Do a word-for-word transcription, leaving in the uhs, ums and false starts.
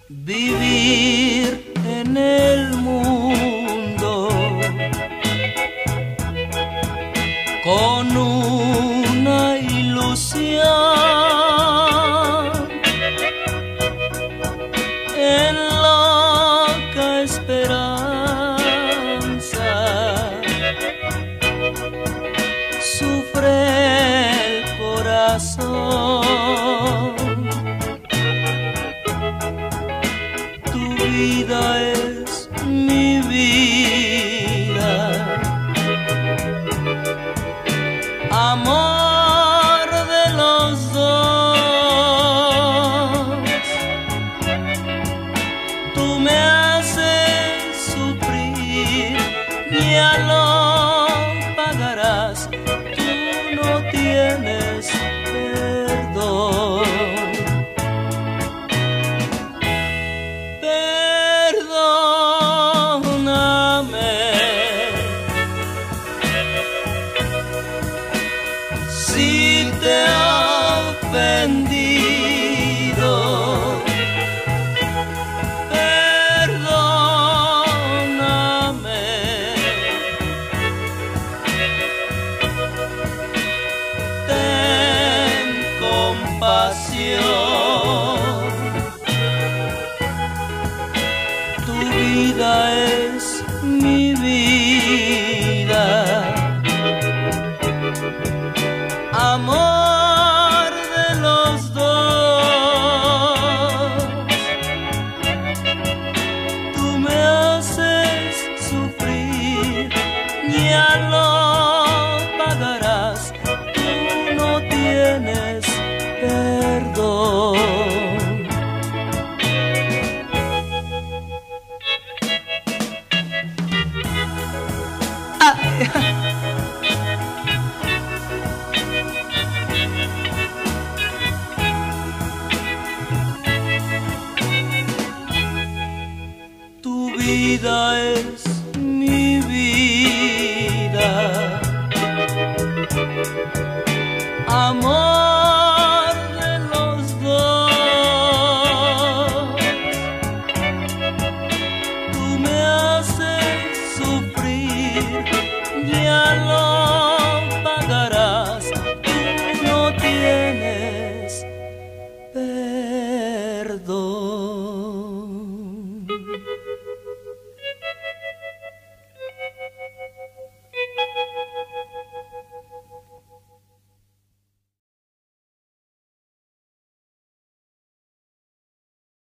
vivir en el mundo con una ilusión en loca esperanza. Sufre el corazón. Tu vida es mi vida, amor de los dos. Tú me haces sufrir, ya lo pagarás. Tú no tienes perdón. Si te he ofendido, perdóname. Ten compasión. Tu vida es mi vida, amor de los dos. Tú me haces sufrir, ya lo pagarás. Tú no tienes perdón. Tu vida es